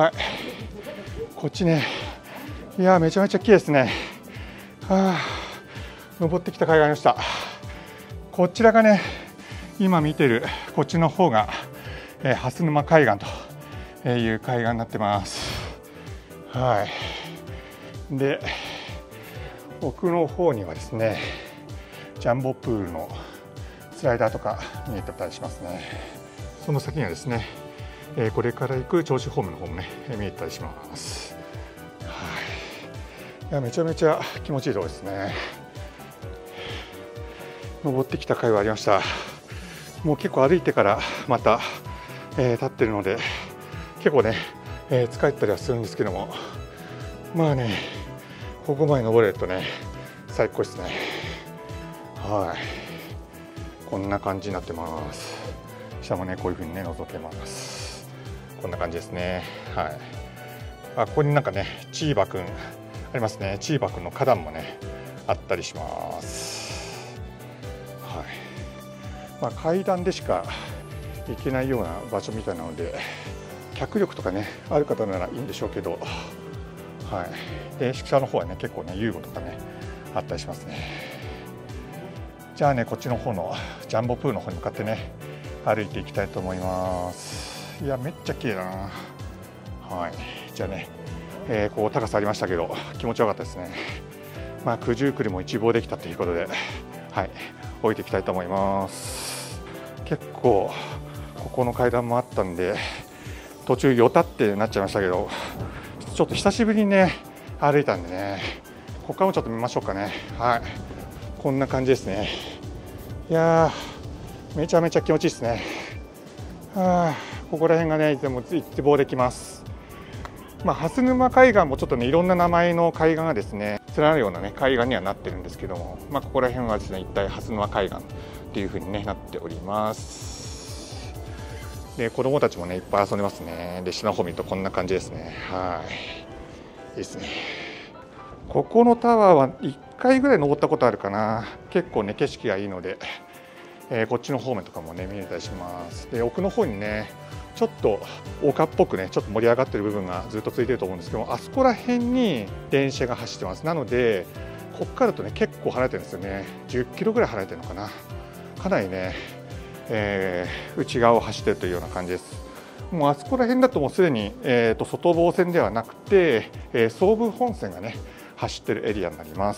S1: こっちね、いやめちゃめちゃ綺麗ですね。はあ、登ってきた海岸ありました。こちらがね、今見てるこっちの方が、えー、蓮沼海岸という海岸になってます。はい。で、奥の方にはですね、ジャンボプールのスライダーとか見えてたりしますね。その先にはですね、えー、これから行く銚子ホームの方もね見えたりします。はい。いやめちゃめちゃ気持ちいいところですね。登ってきた甲斐はありました。もう結構歩いてからまた、えー、立ってるので結構ね、えー、疲れたりはするんですけども、まあねここまで登れるとね最高ですね。はい、こんな感じになってます。下もねこういう風にね覗けます。こんな感じですね。はい。あ、ここになんかねチーバくんありますね。チーバくんの花壇もねあったりします。はい。まあ、階段でしか行けないような場所みたいなので脚力とかねある方ならいいんでしょうけど、はい。で下の方はね結構ね遊具とかねあったりしますね。じゃあねこっちの方のジャンボプールの方に向かってね歩いていきたいと思います。いやめっちゃ綺麗だな。はい。じゃあね、えー、こう高さありましたけど気持ちよかったですね。まあ九十九里も一望できたということで、はい、降りていきたいと思います。結構ここの階段もあったんで途中よたってなっちゃいましたけど、ちょっと久しぶりにね歩いたんでね、ここからもちょっと見ましょうかね。はい、こんな感じですね。いやーめちゃめちゃ気持ちいいですね。はあ、ここら辺がねいつも一望できます。まあ、蓮沼海岸もちょっとねいろんな名前の海岸がですね連なるようなね海岸にはなってるんですけども、まあ、ここら辺はですね一体蓮沼海岸っていう風に、ね、なっております。で子どもたちもねいっぱい遊んでますね。で下の方見るとこんな感じですね。はい、いいですね。ここのタワーはいっかいぐらい登ったことあるかな。結構ね景色がいいので、えー、こっちの方面とかもね見えたりします。で奥の方にねちょっと丘っぽくねちょっと盛り上がってる部分がずっと続いてると思うんですけども、あそこら辺に電車が走ってます。なのでここからだとね結構離れてるんですよね。じゅっキロぐらい離れてるのかな。かなりね、えー、内側を走っているというような感じです。もうあそこら辺だともうすでに、えー、と外房線ではなくて、えー、総武本線がね走っているエリアになります。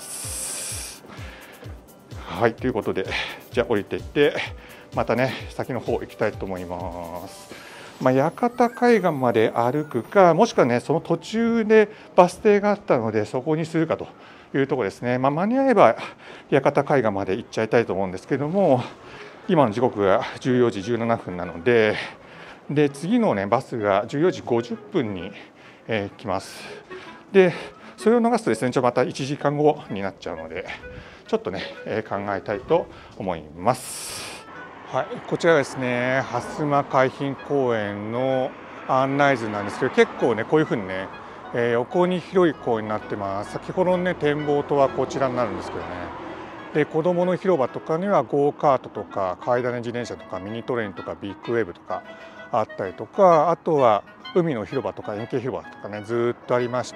S1: はい、ということでじゃあ降りていってまたね先の方行きたいと思います。まあ、屋形海岸まで歩くか、もしくはねその途中でバス停があったのでそこにするかというところですね。まあ、間に合えば屋形海岸まで行っちゃいたいと思うんですけども、今の時刻がじゅうよじじゅうななふんなので、で次のねバスがじゅうよじごじゅっぷんに、えー、来ます。でそれを逃すとですねちょっとまたいちじかんごになっちゃうのでちょっとね、えー、考えたいと思います。はい、こちらですね蓮沼海浜公園の案内図なんですけど、結構ねこういうふうにね、えー、横に広い公園になってます。先ほどのね展望塔はこちらになるんですけどね。で子どもの広場とかにはゴーカートとか階段自転車とかミニトレインとかビッグウェーブとかあったりとか、あとは海の広場とか円形広場とかねずっとありまして、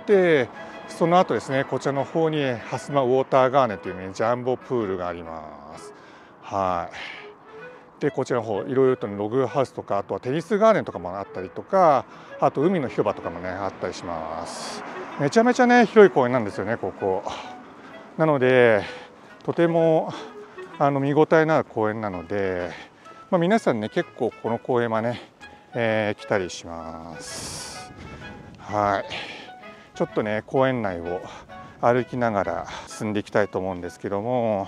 S1: その後ですねこちらの方に蓮沼ウォーターガーデンというねジャンボプールがあります。はい。でこちらの方いろいろとログハウスとか、あとはテニスガーデンとかもあったりとか、あと海の広場とかもねあったりします。めちゃめちゃね広い公園なんですよねここ。なのでとてもあの見応えのある公園なので、まあ、皆さんね結構この公園はね、えー、来たりします。はい。ちょっとね公園内を歩きながら進んでいきたいと思うんですけども、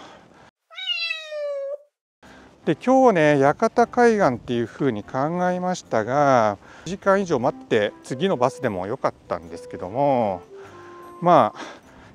S1: で今日はね屋形海岸っていう風に考えましたが、いちじかん以上待って次のバスでもよかったんですけども、まあ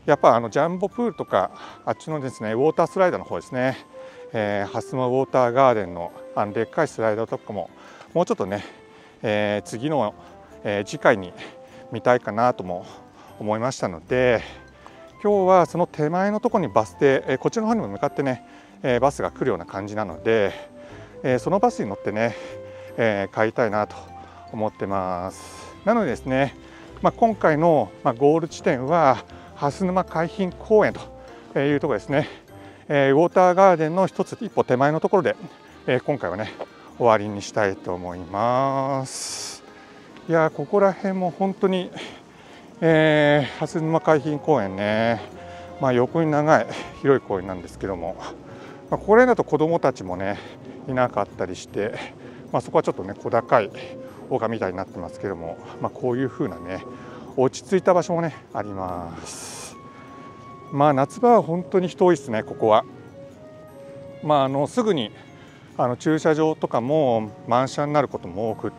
S1: やっぱあのジャンボプールとかあっちのですねウォータースライダーの方ですね、えー、蓮沼ウォーターガーデンのあのでっかいスライダーとかももうちょっとね、えー、次の、えー、次回に見たいかなとも思いましたので、今日はその手前のところにバス停、えー、こっちの方にも向かってね、えー、バスが来るような感じなので、えー、そのバスに乗ってね、えー、帰りたいなと思ってます。なのでですね、まあ、今回の、まあ、ゴール地点は蓮沼海浜公園というところですね、えー、ウォーターガーデンの一つ一歩手前のところで、えー、今回はね終わりにしたいと思います。いやここら辺も本当に、えー、蓮沼海浜公園ね、まあ、横に長い広い公園なんですけども、まあ、ここら辺だと子どもたちもねいなかったりして、まあ、そこはちょっとね小高い丘みたいになってますけども、まあ、こういう風なね落ち着いた場所もねあります。まあ夏場は本当に人多いですね。ここはまああのすぐにあの駐車場とかも満車になることも多くって、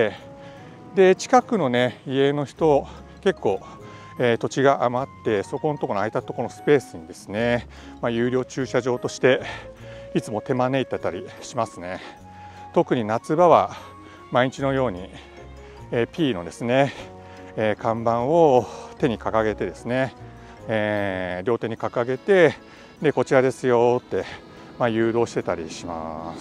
S1: で近くのね家の人結構、えー、土地が余って、そこのところの空いたところのスペースにですね、まあ、有料駐車場としていつも手招いてたりしますね。特に夏場は毎日のように、えー、P のですねえー、看板を手に掲げてですね、えー、両手に掲げて、でこちらですよって、まあ、誘導してたりします。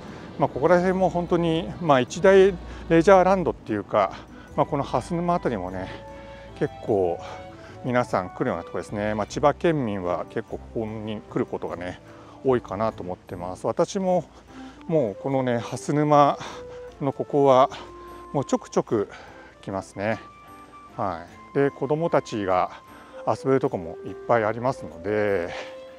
S1: まあ、ここら辺も本当に、まあ、一大レジャーランドっていうか、まあ、この蓮沼あたりもね結構皆さん来るようなところですね。まあ、千葉県民は結構ここに来ることがね多いかなと思ってます。私ももうこのね蓮沼のここはもうちょくちょく来ますね。はい、で子どもたちが遊べるとこもいっぱいありますので、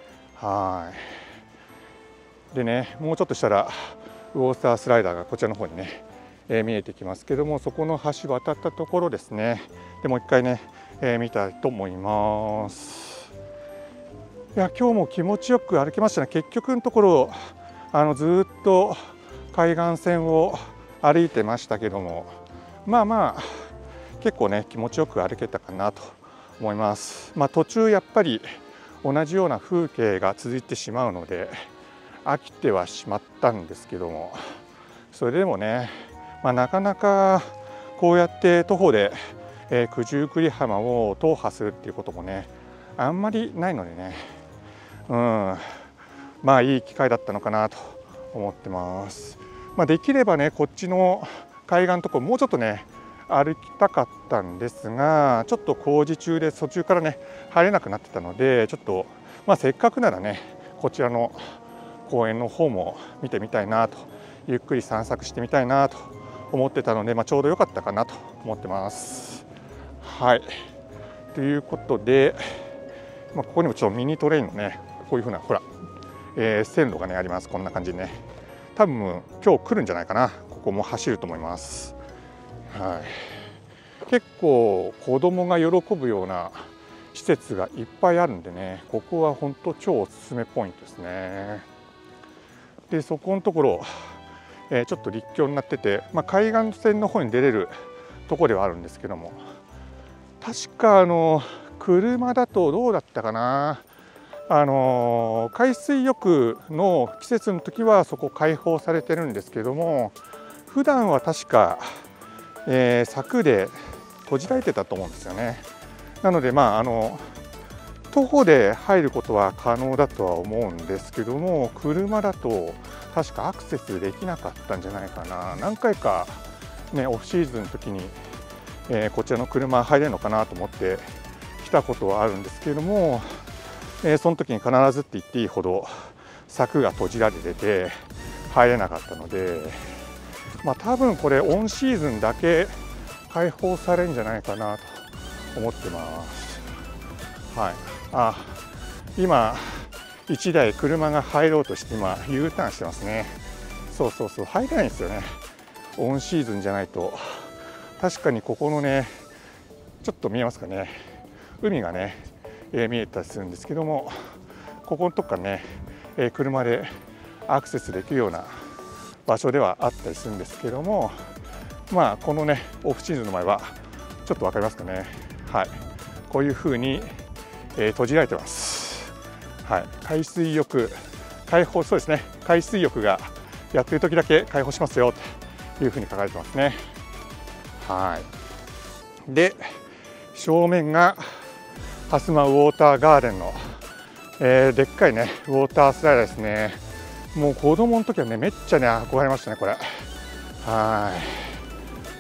S1: はいでね、もうちょっとしたらウォータースライダーがこちらの方にね、えー、見えてきますけども、そこの橋渡ったところですね。でもう一回ね、えー、見たいと思います。いや今日も気持ちよく歩きましたね。結局のところあのずっと海岸線を歩いてましたけども、まあまあ結構ね気持ちよく歩けたかなと思います。まあ、途中やっぱり同じような風景が続いてしまうので飽きてはしまったんですけども、それでもね、まあ、なかなかこうやって徒歩で、えー、九十九里浜を踏破するっていうこともねあんまりないのでね、うん、まあいい機会だったのかなと思ってます。まあ、できればねこっちの海岸のとこもうちょっとね歩きたかったんですが、ちょっと工事中で途中からね入れなくなってたので、ちょっと、まあ、せっかくならねこちらの公園の方も見てみたいなと、ゆっくり散策してみたいなと思ってたので、まあ、ちょうど良かったかなと思ってます。はいということで、まあ、ここにもちょっとミニトレインのねこういうふうなほら、えー、線路がねあります。こんな感じでね、多分今日来るんじゃないかな。ここも走ると思います。はい、結構子どもが喜ぶような施設がいっぱいあるんでね、ここは本当超おすすめポイントですね。でそこのところ、えー、ちょっと陸橋になってて、まあ、海岸線の方に出れるところではあるんですけども、確かあの車だとどうだったかな、あの海水浴の季節の時はそこ開放されてるんですけども、普段は確かえー、柵で閉じられてたと思うんですよね。なので、まあ、あの徒歩で入ることは可能だとは思うんですけども、車だと確かアクセスできなかったんじゃないかな。何回か、ね、オフシーズンの時に、えー、こちらの車入れるのかなと思って来たことはあるんですけれども、えー、その時に必ずって言っていいほど柵が閉じられてて入れなかったので、まあ、多分これオンシーズンだけ開放されるんじゃないかなと思ってます。はい、あ今いちだい車が入ろうとして今 U ターンしてますね。そうそうそう、入れないんですよね、オンシーズンじゃないと。確かにここのね、ちょっと見えますかね、海がね、えー、見えたりするんですけども、ここのとこからね、えー、車でアクセスできるような場所ではあったりするんですけども、まあこのねオフシーズンの前はちょっと分かりますかね、はい、こういうふうに、 えー、閉じられてます。はい、海水浴開放、そうですね、海水浴がやってる時だけ開放しますよというふうに書かれてますね。はい、で正面がハスマウォーターガーデンの、えー、でっかいねウォータースライダーですね。もう子供の時はねめっちゃね憧れましたねこれ。はい、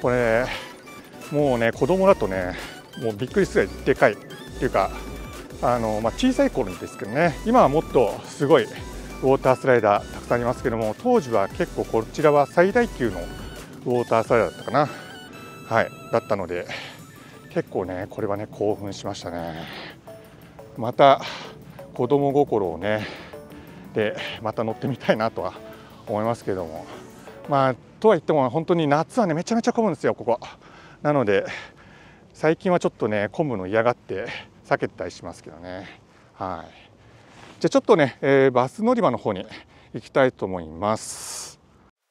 S1: これもうね子供だとねもうびっくりするぐらいでかいっていうか、あの、まあ、小さい頃にですけどね、今はもっとすごいウォータースライダーたくさんありますけども、当時は結構こちらは最大級のウォータースライダーだったかな、はい、だったので結構ねこれはね興奮しましたね。また子供心をねでまた乗ってみたいなとは思いますけども、まあとは言っても本当に夏はねめちゃめちゃ混むんですよここ。なので最近はちょっとね混むの嫌がって避けてたりしますけどね。はい、じゃあちょっとね、えー、バス乗り場の方に行きたいと思います。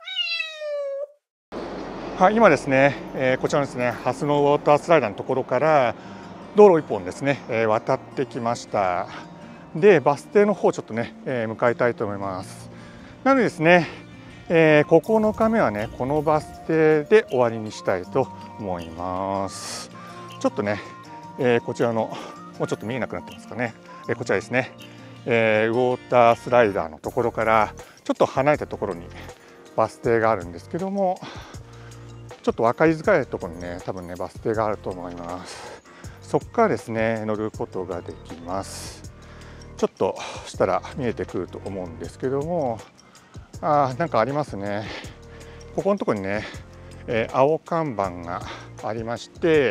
S1: はい、今ですね、えー、こちらのですねハスのウォータースライダーのところから道路一本ですね、えー、渡ってきました。でバス停の方ちょっとね、えー、向かいたいと思います。なのでですね、えー、ここのかめはねこのバス停で終わりにしたいと思います。ちょっとね、えー、こちらのもうちょっと見えなくなってますかね、えー、こちらですね、えー、ウォータースライダーのところからちょっと離れたところにバス停があるんですけども、ちょっと分かりづらいところにね多分ねバス停があると思います。そこからですね乗ることができます。ちょっとしたら見えてくると思うんですけども、あーなんかありますね。ここのところにね、えー、青看板がありまして、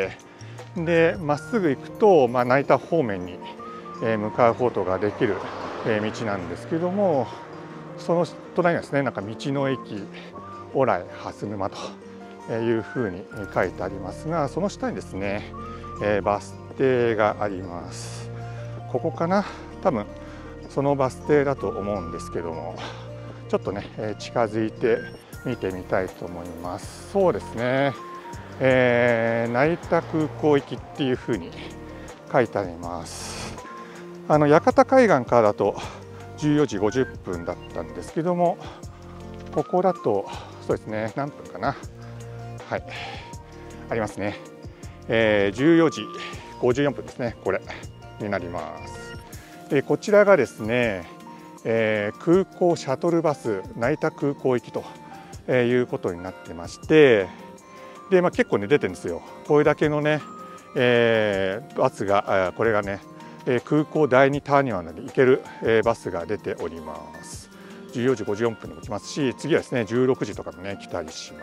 S1: でまっすぐ行くと、まあ、成田方面に、えー、向かうことができる、えー、道なんですけども、その隣にはですねなんか道の駅オライ蓮沼というふうに書いてありますが、その下にですね、えー、バス停があります。ここかな、多分そのバス停だと思うんですけども、ちょっとね、えー、近づいて見てみたいと思います。そうですね、えー、成田空港行きっていうふうに書いてあります。あの屋形海岸からだとじゅうよじごじゅっぷんだったんですけども、ここだとそうですね何分かな、はいありますね、えー、じゅうよじごじゅうよんぷんですね、これになります。でこちらがですね、えー、空港シャトルバス成田空港行きということになってまして、で、まあ、結構ね出てるんですよ。これだけのね、えー、バスがこれがね空港だいにターミナルまで行けるバスが出ております。じゅうよじごじゅうよんぷんにも来ますし、次はですねじゅうろくじとかもね来たりします。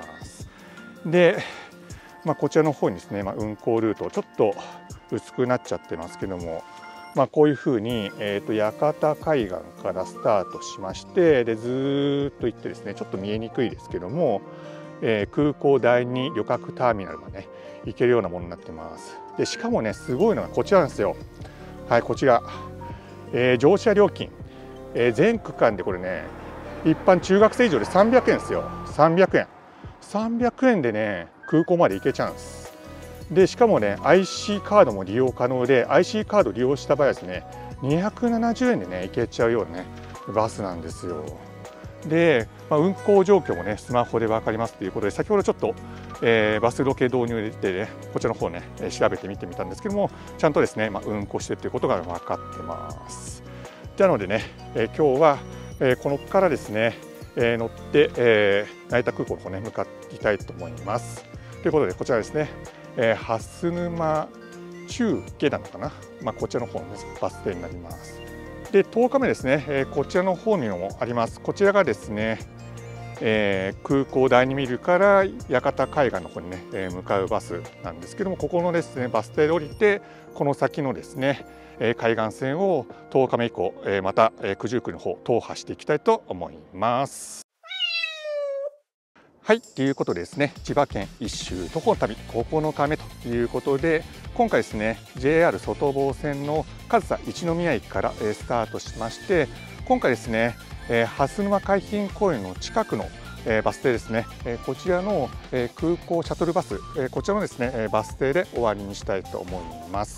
S1: で、まあ、こちらの方にですね、まあ、運行ルートちょっと薄くなっちゃってますけども、まあ、こういうふうに、えー、と屋形海岸からスタートしまして、でずーっと行ってですねちょっと見えにくいですけども、えー、空港だいに旅客ターミナルまで、ね、行けるようなものになってます。でしかもねすごいのがこちらなんですよ。はい、こちら、えー、乗車料金、えー、全区間でこれね一般中学生以上でさんびゃくえんですよ。さんびゃくえんさんびゃくえんでね空港まで行けちゃうんです。でしかもね アイシー カードも利用可能で、 アイシー カード利用した場合はですねにひゃくななじゅうえんでね行けちゃうようなねバスなんですよ。で、まあ、運行状況もねスマホで分かりますということで、先ほどちょっと、えー、バスロケ導入でねこちらの方ね調べてみてみたんですけども、ちゃんとですね、まあ、運行しているということが分かってます。なのでね、えー、今日は、えー、このからですね、えー、乗って、えー、成田空港の方ね向かっていきたいと思います。ということでこちらですね、えー、蓮沼中下なのかな、まあ、こちらの方の、ね、バス停になります。でとおかめですね、えー、こちらの方にもあります。こちらがですね、えー、空港だいにビルから屋形海岸の方にね、えー、向かうバスなんですけども、ここのですねバス停で降りてこの先のですね、えー、海岸線をとおかめ以降、えー、また、えー、九十九里の方踏破していきたいと思います。はい、ということでですね、千葉県一周徒歩の旅ここのかめということで、今回ですね ジェイアール 外房線の上総一宮駅からスタートしまして、今回ですね蓮沼海浜公園の近くのバス停ですね、こちらの空港シャトルバス、こちらのですねバス停で終わりにしたいと思います。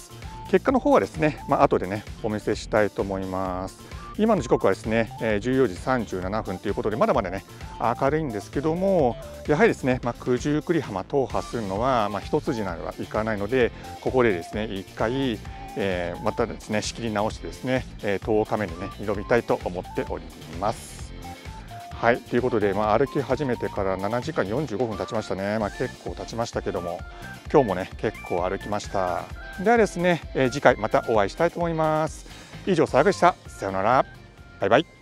S1: 結果の方はですね、まあ後でねお見せしたいと思います。今の時刻はですねじゅうよじさんじゅうななふんということで、まだまだね明るいんですけども、やはりですね、まあ、九十九里浜踏破するのは、まあ、一筋縄はいかないので、ここでですね一回、えー、またですね仕切り直してですねとおかめにね挑みたいと思っております。はい、ということで、まあ、歩き始めてからななじかんよんじゅうごふん経ちましたね。まあ、結構経ちましたけども、今日もね結構歩きました。ではですね、えー、次回またお会いしたいと思います。以上、さやぐでした。さようなら。バイバイ。